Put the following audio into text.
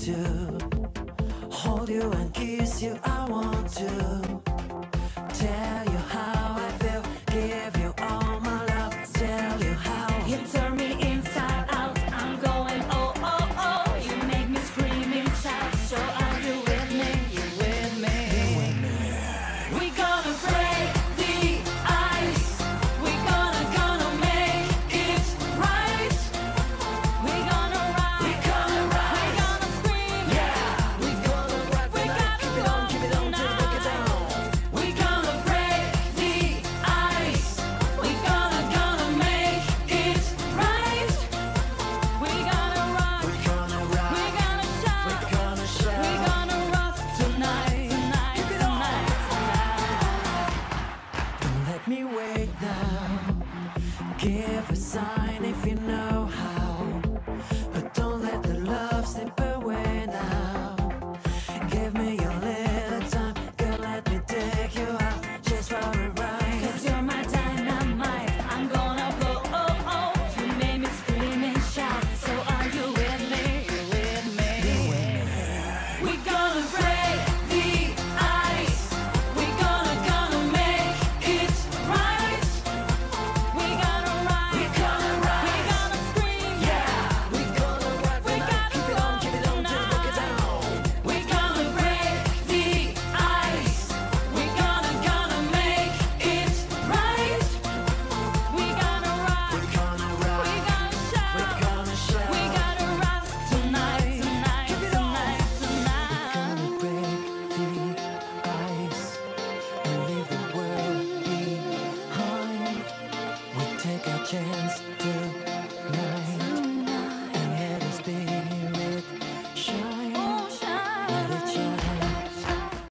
to hold you and kiss you. I want to tell you how I feel, give you all my love, tell you how You turn me inside out. I'm going oh oh oh. You make me scream and shout. So are you with me? You with me? We gonna break the ice. We gonna make it right. We gonna ride. We gonna scream. yeah. We gonna rock the night, keep it on till break it down. We gonna break the ice. We gonna make it right. We gonna rock. We're gonna rock, We gonna shout. we're gonna shout. We gonna rock tonight, tonight, Keep it on. tonight. Don't let me wait now. Give a sign if you know how. But don't let the love slip away now. Give me your little time, girl, let me take you out just for a ride. Cause you're my dynamite. I'm gonna blow, oh, oh. You made me scream and shout. So are you with me? You with me? We gonna break the ice. We gonna make it right. We gonna ride. We gonna scream. Yeah, we gonna rock the night, keep it on till break it down. We gonna break the ice. We gonna make it right. We gonna rock. We're gonna rock, We gonna shout. we're gonna shout. We gotta rock tonight, tonight, Keep it on. tonight, tonight. Gonna break the ice and leave the world behind. We take a chance to